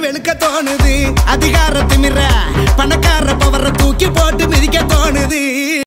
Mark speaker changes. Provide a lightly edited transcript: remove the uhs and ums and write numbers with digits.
Speaker 1: வெளுக்க தோணுது அதிகார திமிர பணக்கார பவரை தூக்கி போட்டு மிதிக்க தோணுது